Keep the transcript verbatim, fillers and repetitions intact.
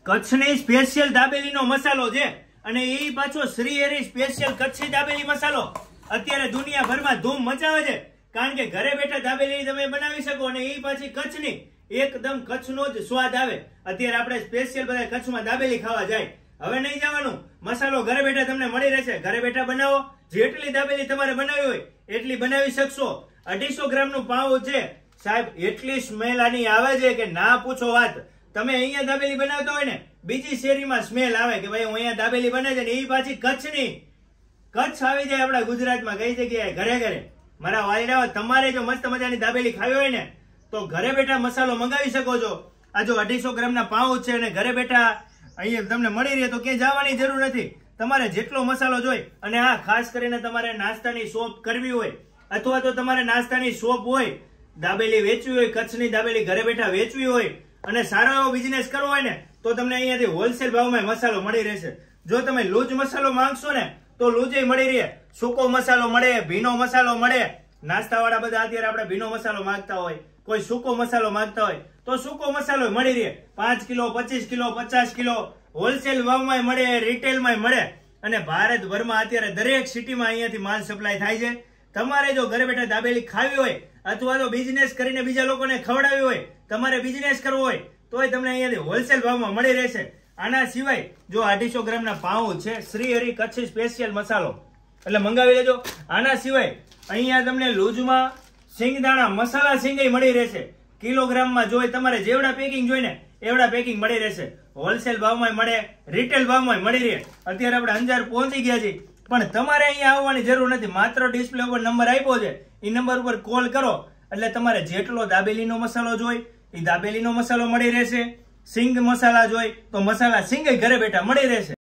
કચ્છની સ્પેશિયલ દાબેલીનો મસાલો છે અને એ પાછો શ્રી હરિ સ્પેશિયલ કચ્છી દાબેલી મસાલો અત્યારે દુનિયાભરમાં ધૂમ મચાવે છે, કારણ કે ઘરે બેઠા દાબેલી તમે બનાવી શકો અને એ પાછી કચ્છની એકદમ કચ્છનો જ સ્વાદ આવે। અત્યારે આપણે સ્પેશિયલ બધા કચ્છમાં દાબેલી ખાવા જાય, હવે નહીં જવાનું, મસાલો ઘરે બેઠા તમને મળી રહેશે। ઘરે બેઠા બનાવો, જેટલી દાબેલી તમારે બનાવી હોય એટલી બનાવી શકશો। અઢીસો ગ્રામ નું પાઉં છે સાહેબ, એટલી સ્મેલ આની આવે છે કે ના પૂછો વાત। તમે અહીંયા દાબેલી બનાવતા હોય ને, બીજી શેરીમાં સ્મેલ આવે કે ભાઈ હું અહીંયા દાબેલી બને છે ને એ પાછી કચ્છની, કચ્છ આવી જાય આપણા ગુજરાતમાં કઈ જગ્યાએ ઘરે ઘરે। મારા વાલીડાઓ, તમારે જો મસ્ત મજાની દાબેલી ખાવી હોય ને તો ઘરે બેઠા મસાલો મંગાવી શકો છો। આ જો અઢીસો ગ્રામ ના પાઉં છે અને ઘરે બેઠા અહીંયા તમને મળી રહે તો ક્યાંય જવાની જરૂર નથી, તમારે જેટલો મસાલો જોઈએ। અને હા, ખાસ કરીને તમારે નાસ્તાની શોપ કરવી હોય અથવા તો તમારે નાસ્તાની શોપ હોય, દાબેલી વેચવી હોય, કચ્છની દાબેલી ઘરે બેઠા વેચવી હોય અને સારો એવો બિઝનેસ કરવો હોય ને તો તમને અહીંયાથી હોલસેલ ભાવમાં મસાલો મળી રહેશે। જો તમે લૂજ મસાલો માંગશો ને તો લૂજ મળી રહે, સૂકો મસાલો મળે, ભીનો મસાલો મળે। નાસ્તા વાળા બધા અત્યારે આપણે ભીનો મસાલો માંગતા હોય, કોઈ સૂકો મસાલો માંગતા હોય તો સૂકો મસાલો મળી રહે। પાંચ કિલો, પચીસ કિલો, પચાસ કિલો હોલસેલ ભાવમાં મળે, રિટેલમાં મળે અને ભારતભરમાં અત્યારે દરેક સિટીમાં અહીંયાથી માલ સપ્લાય થાય છે। તમારે જો ઘરે બેઠા દાબેલી ખાવી હોય અથવા તો બિઝનેસ કરીને બીજા લોકોને ખવડાવી હોય, તમારે બિઝનેસ કરવો હોય તોય તમને અહીંયાથી હોલસેલ ભાવમાં મળી રહેશે। આના સિવાય જો અઢીસો ગ્રામ ના પાઉં છે શ્રી હરિ કચ્છી સ્પેશિયલ મસાલો, એટલે મંગાવી લેજો। આના સિવાય અહીંયા તમને લૂજમાં સિંગદાણા મસાલા સિંગઈ મળી રહેશે, કિલોગ્રામમાં જોઈએ તમારે જેવડા પેકિંગ જોઈને એવડા પેકિંગ મળી રહેશે। હોલસેલ ભાવમાં મળે, રિટેલ ભાવમાં મળી રહે। અત્યારે આપણે અંજાર પહોંચી ગયા છીએ, પણ તમારે અહીંયા આવવાની જરૂર નથી, માત્ર ડિસ્પ્લે ઉપર નંબર આપ્યો છે, એ નંબર ઉપર કોલ કરો એટલે તમારે જેટલો દાબેલીનો મસાલો જોઈ એ દાબેલીનો મસાલો મળી રહેશે। સિંગ મસાલા જોઈ તો મસાલા સિંગ ઘરે બેઠા મળી રહેશે।